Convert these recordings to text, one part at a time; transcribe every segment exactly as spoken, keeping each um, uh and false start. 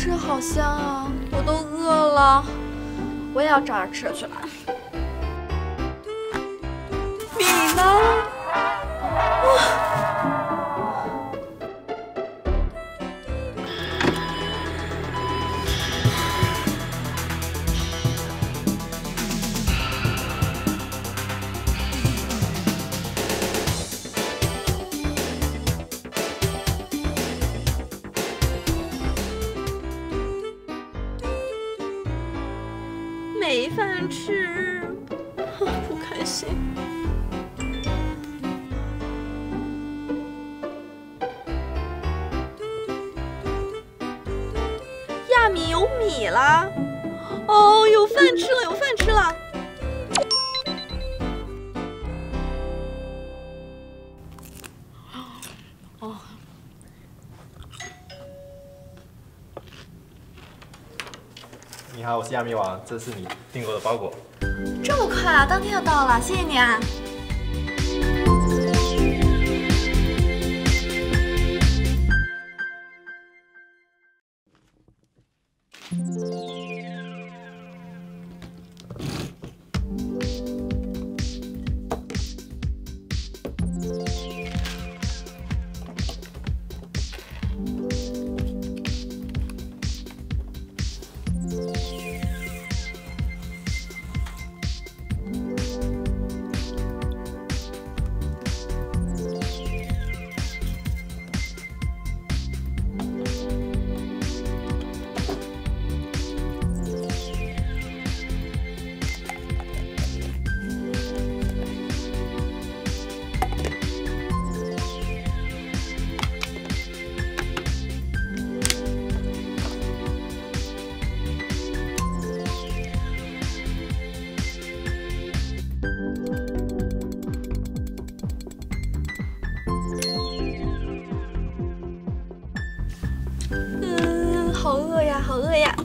吃好香啊，我都饿了，我也要找点吃的去了。米呢？哇！ 没饭吃，不开心。亚米有米了，哦，有饭吃了，有饭吃了。哦。 你好，我是亚米王，这是你订购的包裹。 这么快啊，当天就到了，谢谢你啊。嗯，好饿呀，好饿呀！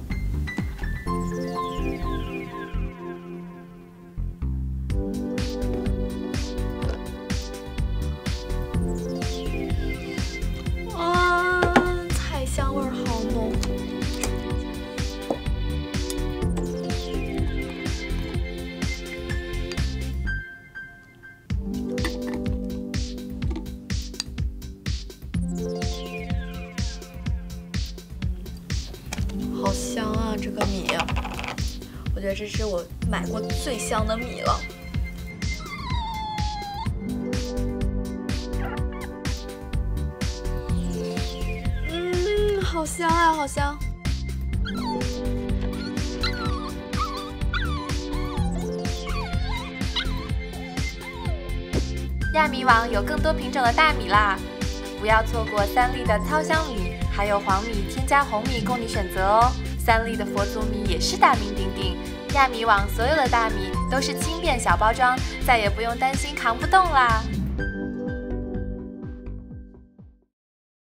啊，菜香味儿好浓。好香啊，这个米，我觉得这是我买过最香的米了。嗯，好香啊，好香。 亚米网有更多品种的大米啦，不要错过三粒的糙香米。 还有黄米、添加红米供你选择哦。三粒的佛祖米也是大名鼎鼎，亚米网所有的大米都是轻便小包装，再也不用担心扛不动啦。